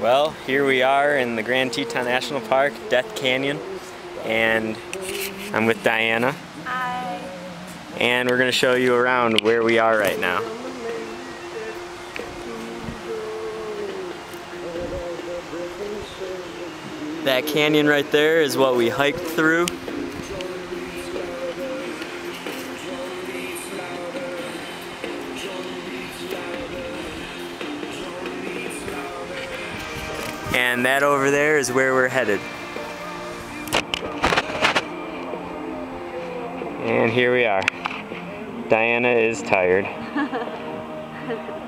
Well, here we are in the Grand Teton National Park, Death Canyon, and I'm with Diana. Hi. And we're going to show you around where we are right now. That canyon right there is what we hiked through. And that over there is where we're headed. And here we are. Diana is tired.